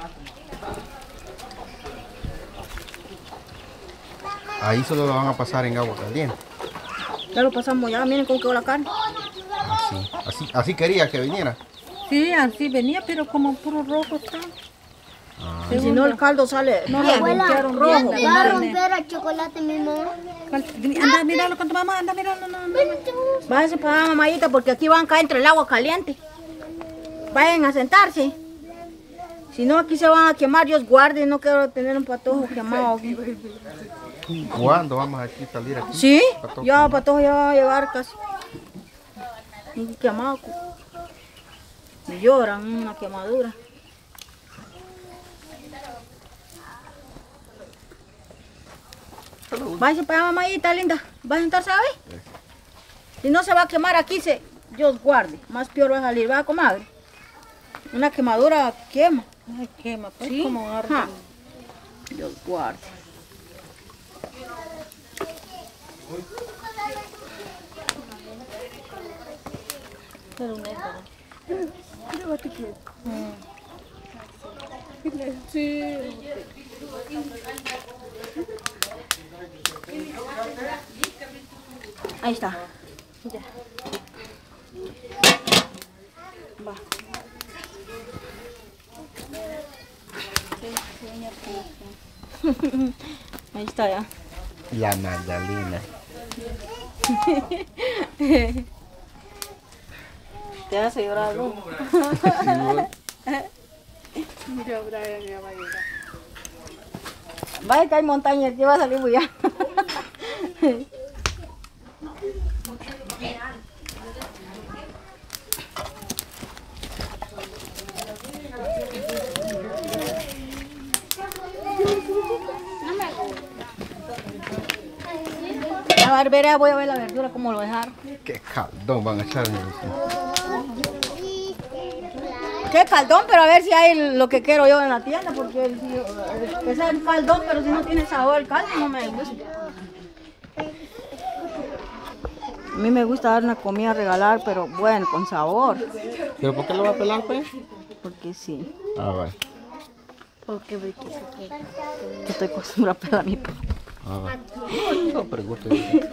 Ahí solo lo van a pasar en agua caliente. Ya lo pasamos, ya miren cómo quedó la carne. Así quería que viniera. Sí, así venía, pero como puro rojo está. Y si no el caldo sale, no le limpiaron rojo. ¿Va a romper el chocolate mi mamá? Anda, míralo con tu mamá, anda, míralo. No. Váyanse para allá, mamadita, porque aquí van a caer entre el agua caliente. Vayan a sentarse. Si no, aquí se van a quemar, Dios guarde, no quiero tener un patojo quemado aquí. ¿Cuándo vamos a salir aquí? ¿Sí? Patojo. Ya, patojo ya va a llegar casi. Un quemado. Me lloran, una quemadura. Váyase para allá, mamadita linda. ¿Va a sentarse ahí? Si no se va a quemar aquí, Dios guarde. Más peor va a salir, ¿va, comadre? Una quemadura quema. Ay, quema, pues ¿Sí? como arde. Ajá. Dios guarde. Pero no, Ahí está. ya. Va. Ahí está ya. La Magdalena. Te hace llorar, ¿no? Mira, Brian ya va a llegar. Vaya que hay montañas, que va a salir muy allá. La barbera, voy a ver la verdura, cómo lo dejaron. Qué caldón van a echar en el Qué caldón, pero a ver si hay lo que quiero yo en la tienda, porque es el caldón, pero si no tiene sabor el caldo, no me gusta. A mí me gusta dar una comida a regalar, pero bueno, con sabor. ¿Pero por qué lo va a pelar, pues? Porque sí, Ah, vale. Porque ve que se queda. yo estoy acostumbrada a pelar a mi papá. Ah, vale. No pregunto.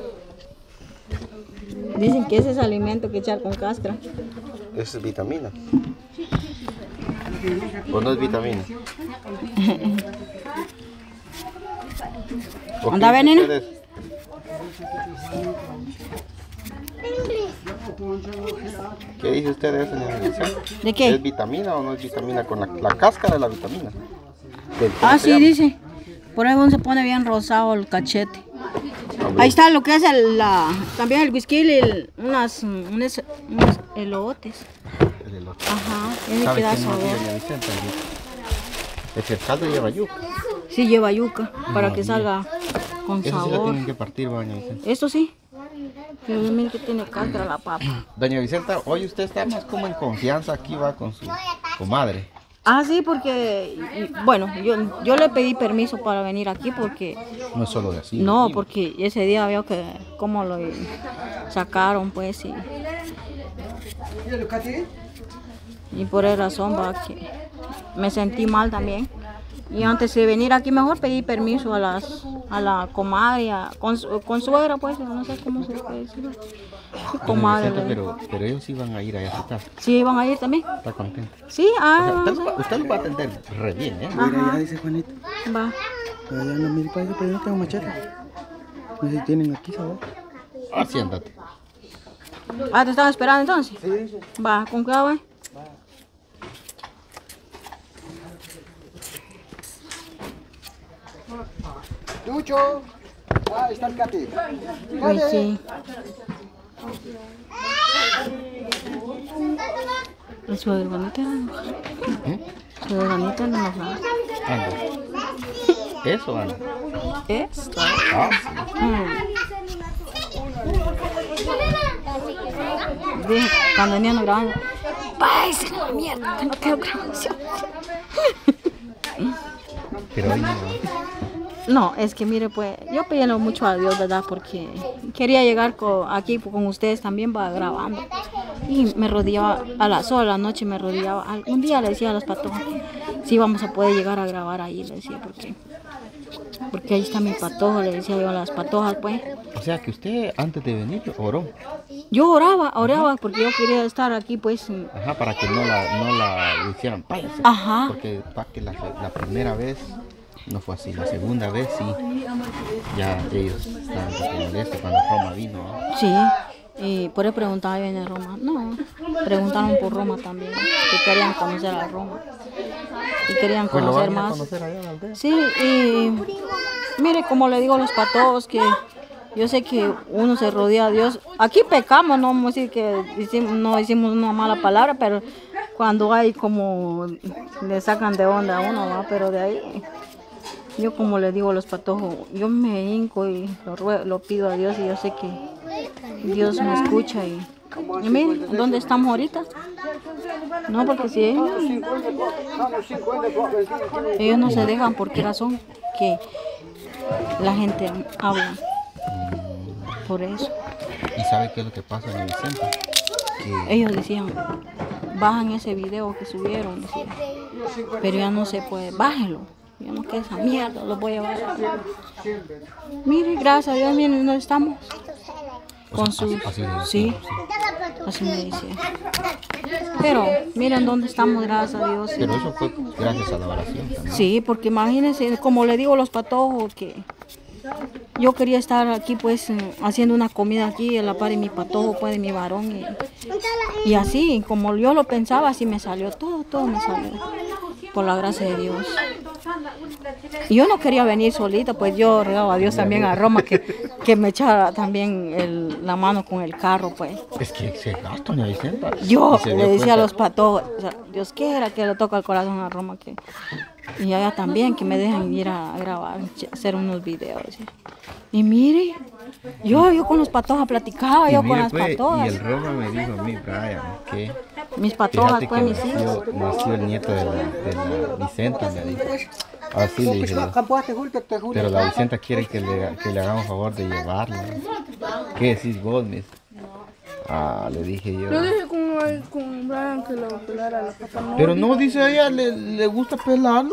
Dicen que ese es alimento que echar con cáscara. Es vitamina. ¿O no es vitamina? ¿Anda, veneno? ¿Qué dice usted de eso, señora Vicente? ¿De qué? ¿Es vitamina o no es vitamina? Con la cáscara de la vitamina. Ah, sí, dice. Por ahí uno se pone bien rosado el cachete. Ahí está lo que es también el whisky y unos elotes. El elote. Ajá, ese ¿Sabe que da qué no sabor. doña Vicenta? Es que el caldo lleva yuca. Sí, lleva yuca para que salga con Eso sí la sabor. tienen que partir, doña Vicenta. Esto sí. Pero mire que tiene cáscara la papa. Doña Vicenta, hoy usted está más como en confianza aquí, va con su comadre. Ah, sí, porque, bueno, yo le pedí permiso para venir aquí porque, No es solo de así. no, porque ese día veo que cómo lo sacaron, pues, y por esa razón, va, que me sentí mal también. Y antes de venir aquí mejor pedí permiso a la comadre, con suegra, pues, no sé cómo se puede decir. Comadre. Doña Vicenta, pero ellos iban a ir allá a su casa. Sí, van a ir también. Está contento. Sí, O sea, vamos a usted lo va a atender re bien, ¿eh? Ajá. Ya dice Juanito. Va. Pero ya no mil países, pero yo no tengo machete. No sé si tienen aquí, ¿sabes? Así andate. Ah, ¿te estaba esperando entonces? Sí, dice. Va, con cuidado, ¿eh? Lucho. Ah, está el Cati. Pues sí. Su hermanita no enoja. Su hermanita no enoja. Anda. Eso, anda. ¿Esto? Ah, Dije, cuando venían grabando, váyase a la mierda, que no quiero grabación. pero hoy no. No, es que mire, pues, yo pidiendo mucho a Dios, ¿verdad? Porque quería llegar aquí con ustedes también, va grabando. Y me rodeaba, a las sola la noche me rodeaba. Un día le decía a los patojos que sí vamos a poder llegar a grabar ahí, le decía, porque ahí está mi patojo, le decía yo a las patojas, pues. O sea que usted antes de venir oró. Yo oraba porque yo quería estar aquí, pues. Ajá, para que no la hicieran payas. Ajá. Porque para que la primera vez no fue así, la segunda vez sí. Ya ellos estaban molestos cuando Roma vino, ¿no? Sí, y por eso preguntaba, ¿viene Roma? No, preguntaron por Roma también, que querían conocer a Roma. Y querían Pues lo conocer van a más. conocer allá en la aldea. Sí, y mire, como le digo a los patojos, que yo sé que uno se rodea a Dios. Aquí pecamos, no vamos a decir que no hicimos una mala palabra, pero cuando hay como le sacan de onda a uno, ¿va? Pero de ahí, yo como le digo a los patojos, yo me hinco y lo pido a Dios y yo sé que Dios me escucha y miren, ¿dónde estamos ahorita? No, porque si ellos no se dejan, ¿por qué razón? Que la gente habla. Por eso. ¿Y sabe qué es lo que pasa en el centro? Que Ellos decían, bajan ese video que subieron, decían, pero ya no se puede, bájenlo. Yo no quiero esa mierda, lo voy a bajar. Mire, gracias a Dios, miren, no estamos. Con sus, sí, así me decía. Pero miren dónde estamos, gracias a Dios. pero eso fue gracias a la oración también. Sí, porque imagínense, como le digo a los patojos, que yo quería estar aquí pues haciendo una comida aquí a la par de mi patojo, pues de mi varón. Y así, como yo lo pensaba, así me salió, todo me salió. Por la gracia de Dios. Y yo no quería venir solita, pues yo regaba a Dios también a Roma que me echara también la mano con el carro, pues. Es que se gasta, doña Vicenta. Yo Y se le dio decía a cuenta. los patojos, o sea, Dios quiera que le toque el corazón a Roma, y allá también que me dejan ir a grabar, hacer unos videos. ¿Sí? Y mire, yo con los patojos platicaba, Y yo mire, con las pues, patojas. Y el Roma me dijo a mí, Brian, que Mis patojas, fíjate pues que mis hijos. nació el nieto de la Vicenta, me dijo. Así le dije yo. Pero la Vicenta quiere que le hagamos favor de llevarla. ¿Qué decís vos, mis? Ah, le dije yo. Yo dije con Brian que lo pelara a la papá. No, Pero no, dice ella, le gusta pelarlo.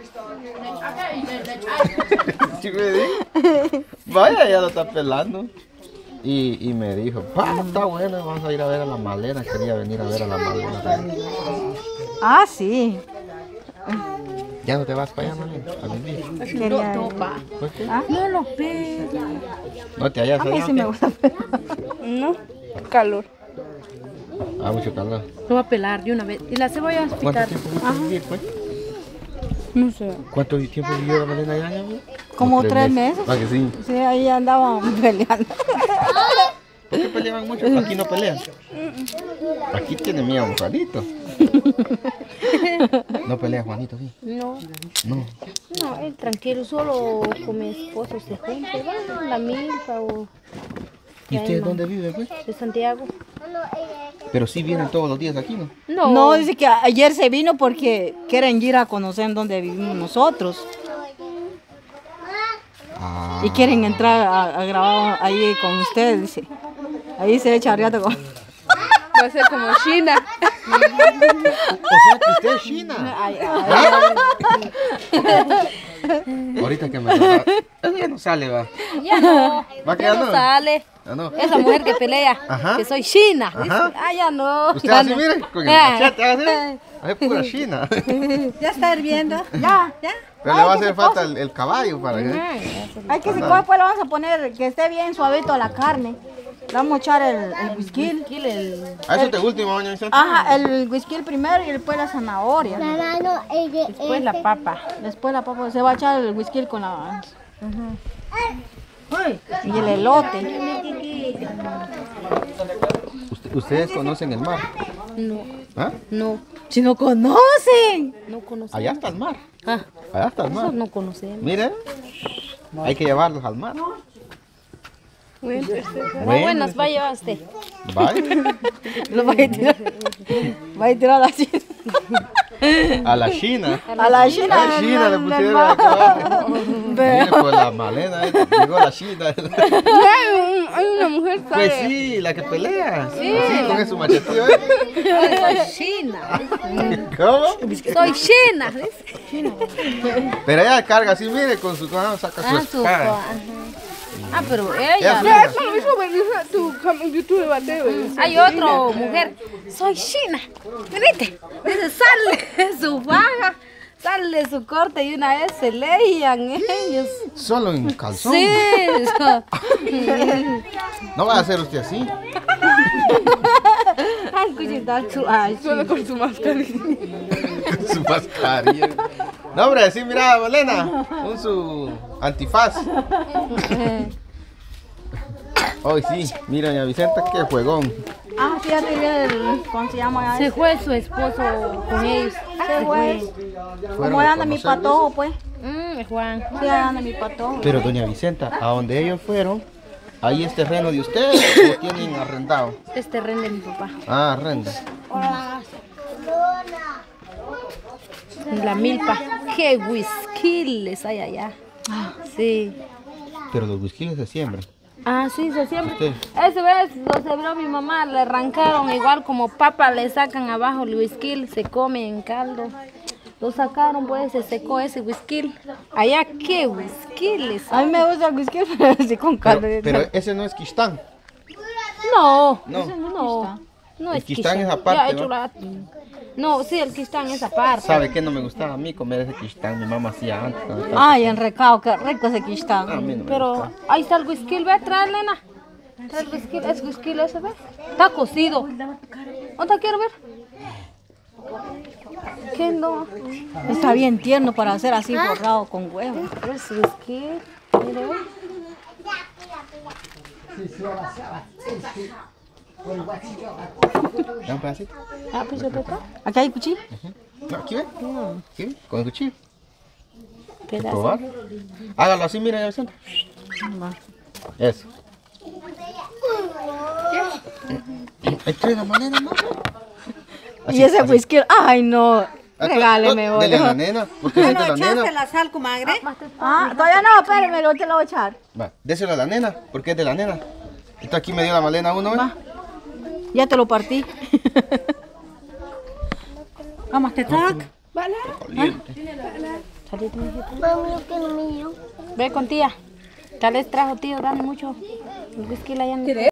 Sí me dijo. Vaya, ella lo está pelando. Y me dijo, pa, está bueno, vamos a ir a ver a la malena. Quería venir a ver a la malena. Ah, sí. ¿Ya no te vas para allá, malena? A vivir. Quería ¿Por qué? no lo pega. ¿No te hallas A mí allá? sí o me qué? gusta. No, calor. Ah, mucho calor. Lo va a pelar de una vez. Y la cebolla ¿Cuánto picar. tiempo fuiste a vivir, pues? No sé. ¿Cuánto tiempo vivió la malena allá, mi amor? Como 3 meses. ¿Para que sí? Sí, ahí andaban peleando. ¿Por qué peleaban mucho? Aquí no pelean. Aquí tiene miedo Juanito. ¿No pelea Juanito, sí? No, No. no, él tranquilo, solo con mi esposo se junta, va a la milpa o ¿Y ustedes dónde viven, pues? de Santiago. Pero sí vienen todos los días aquí, ¿no? No, No, dice que ayer se vino porque quieren ir a conocer dónde vivimos nosotros. Ah. Y quieren entrar a grabar ahí con ustedes, dice. Ahí se echa riato con... va a ser como China. O sea que usted es China. Ay, Ahorita que me lo eso ya no sale, va. Ya no, ¿Va que ya ya no no? sale. Ah, no. Esa mujer que pelea, Ajá. que soy China. Ajá. Dice, ah, ya no. Usted ya así, no. mire, con el machete, así. Es pura China. ya está hirviendo. Ya. Pero le va a hacer falta el caballo para que... Hay que si después le vamos a poner que esté bien suavito la carne. Le vamos a echar el whisky. ¿A eso te último, doña Vicenta? Ajá, el whisky primero y después la zanahoria. Mamá, no, Después la papa. Después la papa, se va a echar el whisky con la... Y el elote. ¿Ustedes conocen el mar? No, ¿Ah? no, Si no conocen. no conocemos. Allá está el mar. Ah, Allá está el nosotros mar. no conocemos. Miren, hay que llevarlos al mar. Bueno, Bueno, buenas, va a llevar usted. vaya. Lo va a tirar. Va a tirar a la China. A la China. A la China. A la China le pusieron a acabar. Mire, pues la malena, llegó la China. Hay un una mujer sabe. Pues sí, la que pelea. Sí, con su machetillo. Soy china. ¿Cómo? Soy china. Pero ella carga así, mire, con su saca su espada. Ah, pero ella. Eso lo mismo me dijo tu YouTube de bateo. Hay otra mujer. Soy china. Venite. Dice, sale su faja. Sale su corte y una vez se leían ellos. Solo en calzón. Sí. No va a hacer usted así. Solo con su mascarilla. Con su mascarilla. No, hombre, sí, mira, Malena. Con su antifaz. Hoy sí, mira, doña Vicenta, qué juegón. Ah, fíjate que ¿cómo se llama? Se fue su esposo con ellos. Se fue. Fueron Como a anda mi conocerlos. patojo, pues. Juan. Sí, anda mi patojo. Pero doña Vicenta, a donde ellos fueron, ¿ahí es terreno de ustedes o tienen arrendado? Es terreno de mi papá. Ah, arrenda. La milpa. Qué whisky hay allá. Sí. Pero los whisky se siembran. Ah, sí, se siembra. ¿Usted? Esa vez lo sembró mi mamá, le arrancaron igual como papa, le sacan abajo el whisky, se come en caldo. Lo sacaron, pues, se secó ese whisky. Allá, ¿qué whisky les A mí me gusta el whisky, pero así con caldo. Pero ese no es quistán. No, No. no El es quistán quistán. es aparte, Ya he hecho ¿no? No, sí, el quistán es aparte. ¿Sabe qué no me gustaba a mí comer ese quistán? Mi mamá hacía antes. cuando estaba Ay, en recao, qué rico ese quistán. pequeña. A mí no me Pero gustaba. ahí está el whisky, ve, trae, Lena. Trae el whisky, es whisky ese, ve. Está cocido. ¿Dónde quiero ver? ¿Qué no? Está bien tierno para hacer así borrado con huevo. Es whisky. Mire, ve. ¿Da un pedacito? Ah, pues yo toco. ¿Aquí hay cuchillo? No, aquí ve. Aquí ve, con el cuchillo. Pedazo. Probar. Hágalo así, mira, doña Vicenta. Eso. Ahí trae la manera, ¿no? Y ese whisky, ay no, regáleme, Dele a la boludo. nena, porque es de la nena. la sal, comadre? Ah, todavía no, espérame, lo te lo voy a echar. Va, déselo a la nena, porque es de la nena. Esto aquí me dio la malena uno, ¿eh? Va. Ya te lo partí. Vamos, te tac. Caliente. Mami, que no me dio. Ve con tía. Tal vez trajo tío, dale mucho. El whisky la ya no.